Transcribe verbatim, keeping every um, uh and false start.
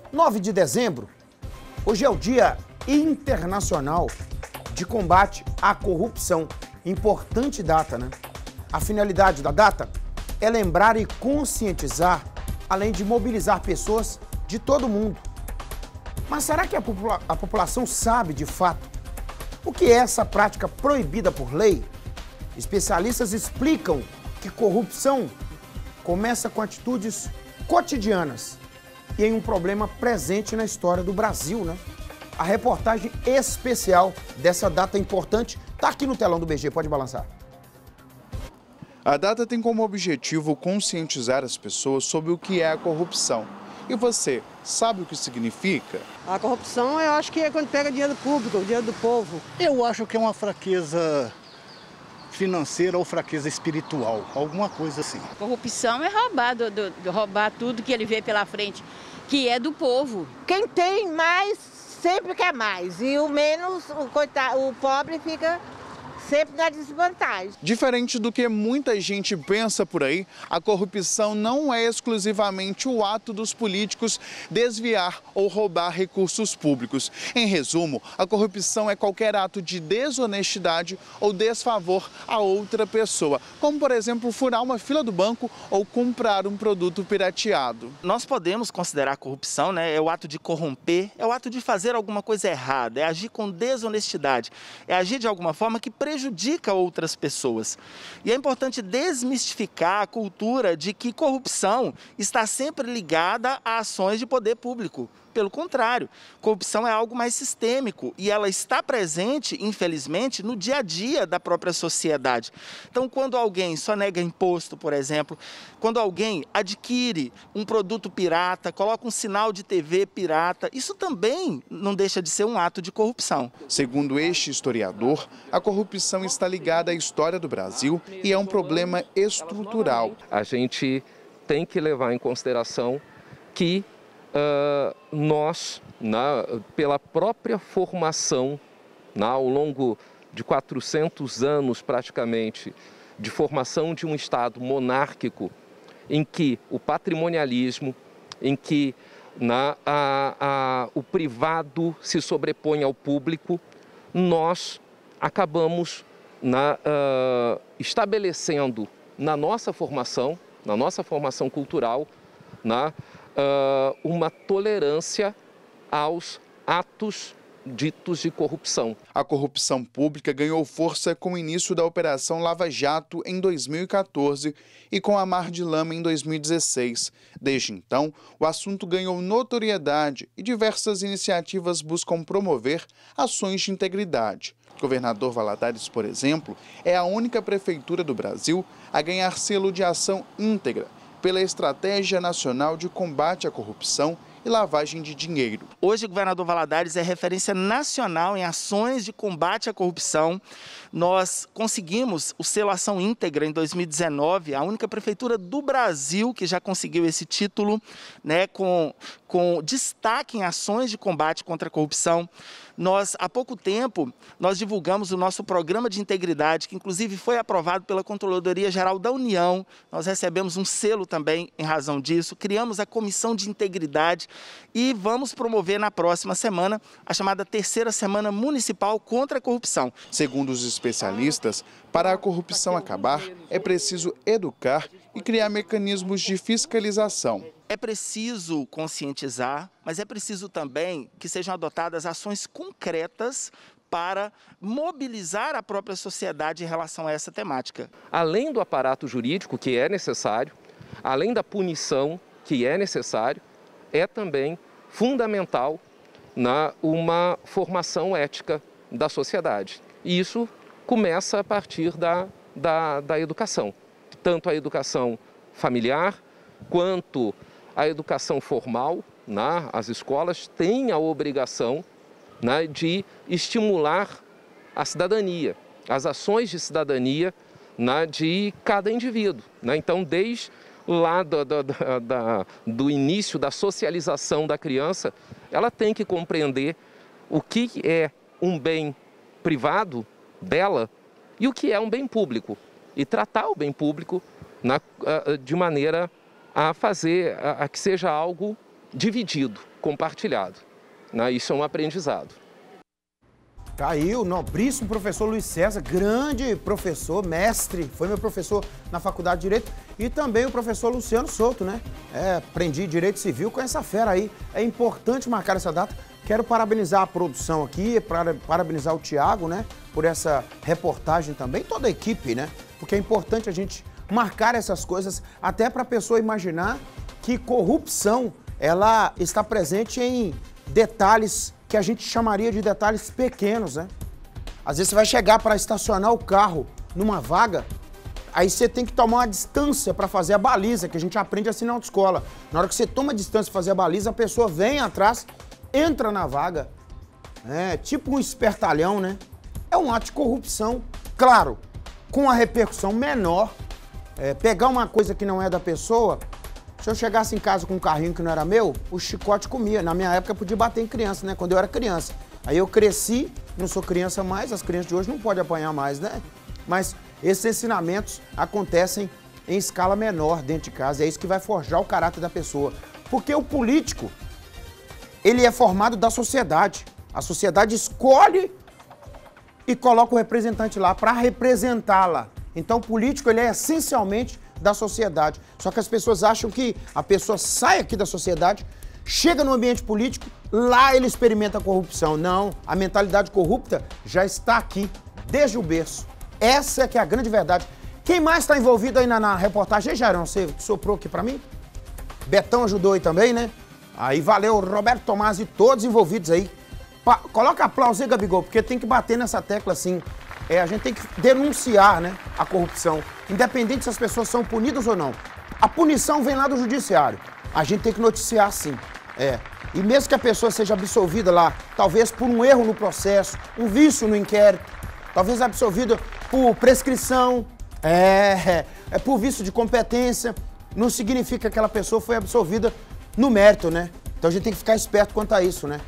nove de dezembro, hoje é o Dia Internacional de Combate à Corrupção. Importante data, né? A finalidade da data é lembrar e conscientizar, além de mobilizar pessoas de todo mundo. Mas será que a, popula- a população sabe, de fato, o que é essa prática proibida por lei? Especialistas explicam que corrupção começa com atitudes cotidianas e em um problema presente na história do Brasil, né? A reportagem especial dessa data importante está aqui no telão do B G, pode balançar. A data tem como objetivo conscientizar as pessoas sobre o que é a corrupção. E você, sabe o que significa? A corrupção, eu acho que é quando pega dinheiro público, dinheiro do povo. Eu acho que é uma fraqueza financeira ou fraqueza espiritual, alguma coisa assim. Corrupção é roubar, do, do, do roubar tudo que ele vê pela frente, que é do povo. Quem tem mais sempre quer mais e o menos, o, coitado, o pobre fica sempre na desvantagem. Diferente do que muita gente pensa por aí, a corrupção não é exclusivamente o ato dos políticos desviar ou roubar recursos públicos. Em resumo, a corrupção é qualquer ato de desonestidade ou desfavor a outra pessoa, como por exemplo furar uma fila do banco ou comprar um produto pirateado. Nós podemos considerar a corrupção, né, é o ato de corromper, é o ato de fazer alguma coisa errada, é agir com desonestidade, é agir de alguma forma que prejudica prejudica outras pessoas. E é importante desmistificar a cultura de que corrupção está sempre ligada a ações de poder público. Pelo contrário, corrupção é algo mais sistêmico e ela está presente, infelizmente, no dia a dia da própria sociedade. Então, quando alguém só nega imposto, por exemplo, quando alguém adquire um produto pirata, coloca um sinal de T V pirata, isso também não deixa de ser um ato de corrupção. Segundo este historiador, a corrupção está ligada à história do Brasil e é um problema estrutural. A gente tem que levar em consideração que Uh, nós, na, pela própria formação, na, ao longo de quatrocentos anos praticamente, de formação de um Estado monárquico, em que o patrimonialismo, em que na, a, a, o privado se sobrepõe ao público, nós acabamos na, uh, estabelecendo na nossa formação, na nossa formação cultural, na Uh, uma tolerância aos atos ditos de corrupção. A corrupção pública ganhou força com o início da Operação Lava Jato em dois mil e quatorze e com a Mar de Lama em dois mil e dezesseis. Desde então, o assunto ganhou notoriedade e diversas iniciativas buscam promover ações de integridade. Governador Valadares, por exemplo, é a única prefeitura do Brasil a ganhar selo de ação íntegra pela Estratégia Nacional de Combate à Corrupção e Lavagem de Dinheiro. Hoje, o governador Valadares é referência nacional em ações de combate à corrupção. Nós conseguimos o selo Ação Íntegra em dois mil e dezenove, a única prefeitura do Brasil que já conseguiu esse título, né, com, com destaque em ações de combate contra a corrupção. Nós, há pouco tempo, nós divulgamos o nosso programa de integridade, que inclusive foi aprovado pela Controladoria Geral da União. Nós recebemos um selo também em razão disso. Criamos a Comissão de Integridade e vamos promover na próxima semana a chamada Terceira Semana Municipal contra a Corrupção. Segundo os especialistas, para a corrupção acabar, é preciso educar e criar mecanismos de fiscalização. É preciso conscientizar, mas é preciso também que sejam adotadas ações concretas para mobilizar a própria sociedade em relação a essa temática. Além do aparato jurídico, que é necessário, além da punição, que é necessário, é também fundamental na uma formação ética da sociedade. E isso começa a partir da, da, da educação, tanto a educação familiar quanto a educação formal, né? As escolas têm a obrigação, né, de estimular a cidadania, as ações de cidadania, né, de cada indivíduo, né? Então, desde lá do, do, da, do início da socialização da criança, ela tem que compreender o que é um bem privado dela e o que é um bem público, e tratar o bem público na, de maneira a fazer a, a que seja algo dividido, compartilhado. Né? Isso é um aprendizado. Tá aí o nobríssimo professor Luiz César, grande professor, mestre, foi meu professor na Faculdade de Direito, e também o professor Luciano Souto, né? É, aprendi Direito Civil com essa fera aí. É importante marcar essa data. Quero parabenizar a produção aqui, para, parabenizar o Tiago, né? Por essa reportagem também, toda a equipe, né? Porque é importante a gente marcar essas coisas, até para a pessoa imaginar que corrupção, ela está presente em detalhes que a gente chamaria de detalhes pequenos, né? Às vezes você vai chegar para estacionar o carro numa vaga, aí você tem que tomar uma distância para fazer a baliza, que a gente aprende assim na autoescola. Na hora que você toma a distância para fazer a baliza, a pessoa vem atrás, entra na vaga. É tipo um espertalhão, né? É um ato de corrupção, claro, com a repercussão menor. É, pegar uma coisa que não é da pessoa. Se eu chegasse em casa com um carrinho que não era meu, o chicote comia. Na minha época, eu podia bater em criança, né? Quando eu era criança. Aí eu cresci, não sou criança mais, as crianças de hoje não podem apanhar mais, né? Mas esses ensinamentos acontecem em escala menor dentro de casa. É isso que vai forjar o caráter da pessoa. Porque o político, ele é formado da sociedade. A sociedade escolhe e coloca o representante lá para representá-la. Então, o político, ele é essencialmente da sociedade. Só que as pessoas acham que a pessoa sai aqui da sociedade, chega no ambiente político, lá ele experimenta a corrupção. Não, a mentalidade corrupta já está aqui, desde o berço. Essa é que é a grande verdade. Quem mais está envolvido aí na, na reportagem? Aí, Jairão, você que soprou aqui para mim? Betão ajudou aí também, né? Aí valeu, Roberto Tomás e todos envolvidos aí. Pa Coloca aplauso aí, Gabigol, porque tem que bater nessa tecla assim. É, a gente tem que denunciar, né, a corrupção, independente se as pessoas são punidas ou não. A punição vem lá do judiciário. A gente tem que noticiar sim. É. E mesmo que a pessoa seja absolvida lá, talvez por um erro no processo, um vício no inquérito, talvez absolvida por prescrição, é, é por vício de competência, não significa que aquela pessoa foi absolvida no mérito, né? Então a gente tem que ficar esperto quanto a isso, né?